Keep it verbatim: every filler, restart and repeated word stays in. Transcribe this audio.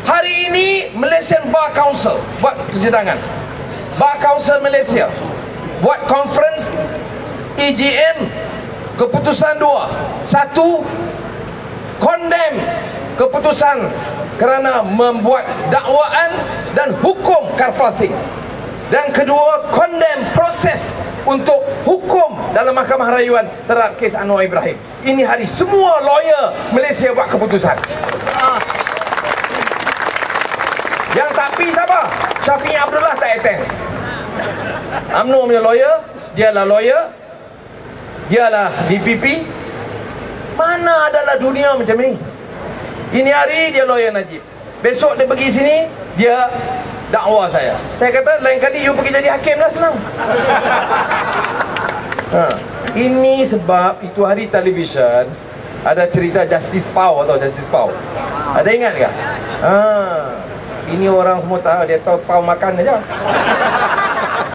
Hari ini Malaysian Bar Council buat persidangan. Bar Council Malaysia buat conference E G M. Keputusan dua. Satu, condemn keputusan kerana membuat dakwaan dan hukum Karpal Singh. Dan kedua, condemn proses untuk hukum dalam Mahkamah Rayuan terhadap kes Anwar Ibrahim. Ini hari semua lawyer Malaysia buat keputusan. Yang tak pi siapa? Syafiq Abdullah tak attend. U M N O punya lawyer, dialah lawyer, dialah D P P. Mana adalah dunia macam ni? Ini hari dia lawyer Najib, besok dia pergi sini, dia dakwa saya. Saya kata lain kali you pergi jadi hakim lah, senang. Ha. Ini sebab itu hari televisyen ada cerita Justice Pau atau Justice Pau. Ada ingat ke? Ha. Ini orang semua tahu, dia tahu Pau makan aja.